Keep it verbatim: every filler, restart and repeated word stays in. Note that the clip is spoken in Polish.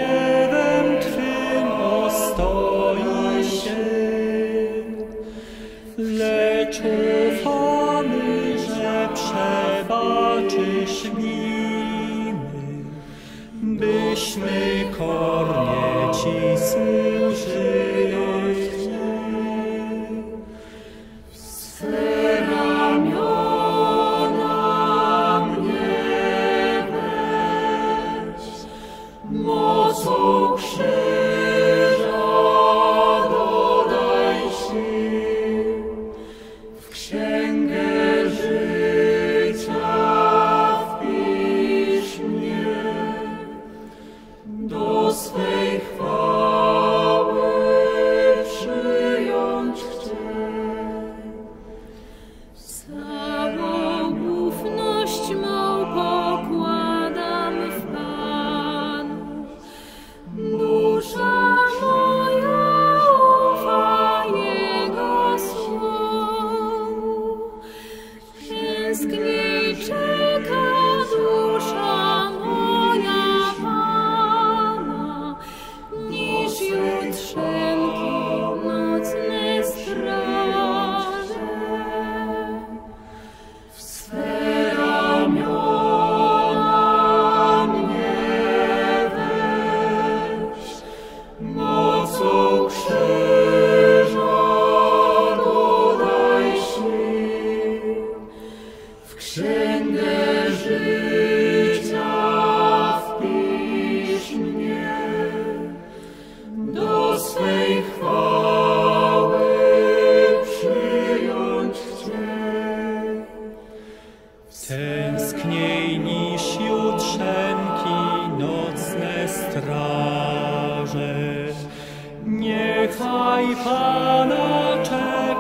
gniewem Twym ostoi się, lecz ufamy, że przebaczysz winy, byśmy kornie Ci służyli. W swe ramiona mnie weź, mocą krzyża dodaj sił, w księgę życia wpisz mnie, do swej chwały przyjąć chcę. Całą ufność mą pokładam w Panu. Dusza moja ufa Jego słowu. Tęskni czeka dusza moja Pana, niż jutrzenki nocne straże. W swe ramiona mnie weź, mocą krzyża dodaj sił, w księgę życia wpisz mnie, do swej chwały przyjąć chcę. Tęskniej niż jutrzenki nocne straże, niechaj Pana czeka.